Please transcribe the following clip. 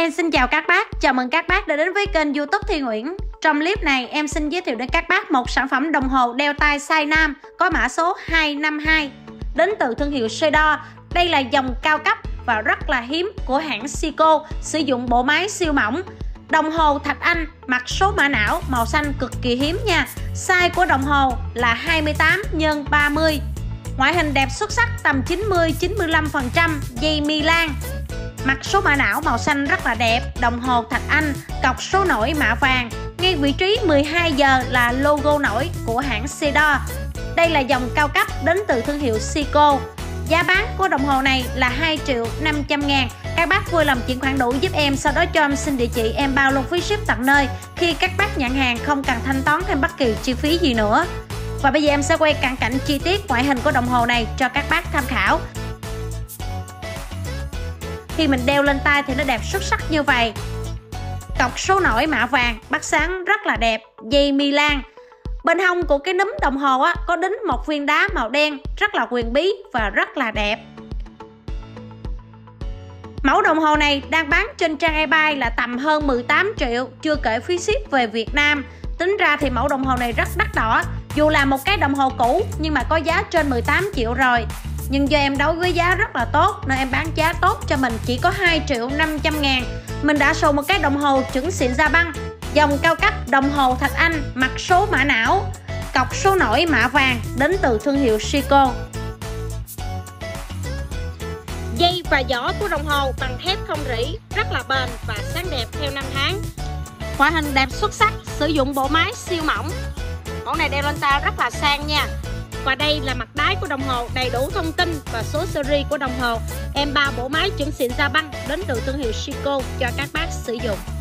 Hi, xin chào các bác, chào mừng các bác đã đến với kênh YouTube Thi Nguyễn. Trong clip này em xin giới thiệu đến các bác một sản phẩm đồng hồ đeo tay size nam có mã số 252 đến từ thương hiệu Seador. Đây là dòng cao cấp và rất là hiếm của hãng Seiko, sử dụng bộ máy siêu mỏng. Đồng hồ thạch anh mặt số mã não màu xanh cực kỳ hiếm nha. Size của đồng hồ là 28 x 30. Ngoại hình đẹp xuất sắc tầm 90-95%, dây Milan. Mặt số mã não màu xanh rất là đẹp, đồng hồ thạch anh, cọc số nổi mạ vàng. Ngay vị trí 12 giờ là logo nổi của hãng Seador. Đây là dòng cao cấp đến từ thương hiệu Seiko. Giá bán của đồng hồ này là 2.500.000. Các bác vui lòng chuyển khoản đủ giúp em, sau đó cho em xin địa chỉ, em bao luôn phí ship tận nơi. Khi các bác nhận hàng không cần thanh toán thêm bất kỳ chi phí gì nữa. Và bây giờ em sẽ quay cận cảnh chi tiết ngoại hình của đồng hồ này cho các bác tham khảo. Khi mình đeo lên tay thì nó đẹp xuất sắc như vậy. Cọc số nổi mạ vàng, bắt sáng rất là đẹp, dây Milan. Bên hông của cái núm đồng hồ có đính một viên đá màu đen rất là huyền bí và rất là đẹp. Mẫu đồng hồ này đang bán trên trang eBay là tầm hơn 18 triệu, chưa kể phí ship về Việt Nam. Tính ra thì mẫu đồng hồ này rất đắt đỏ. Dù là một cái đồng hồ cũ nhưng mà có giá trên 18 triệu rồi. Nhưng do em đấu với giá rất là tốt nên em bán giá tốt cho mình chỉ có 2.500.000. Mình đã sổ một cái đồng hồ chuẩn xịn da băng, dòng cao cấp đồng hồ thạch anh, mặt số mã não, cọc số nổi mạ vàng đến từ thương hiệu Seiko. Dây và vỏ của đồng hồ bằng thép không rỉ, rất là bền và sáng đẹp theo năm tháng. Ngoại hình đẹp xuất sắc, sử dụng bộ máy siêu mỏng. Mẫu này đeo lên tay rất là sang nha. Và đây là mặt đáy của đồng hồ, đầy đủ thông tin và số series của đồng hồ. Em bao bộ máy chuẩn xịn da băng đến từ thương hiệu Seiko cho các bác sử dụng.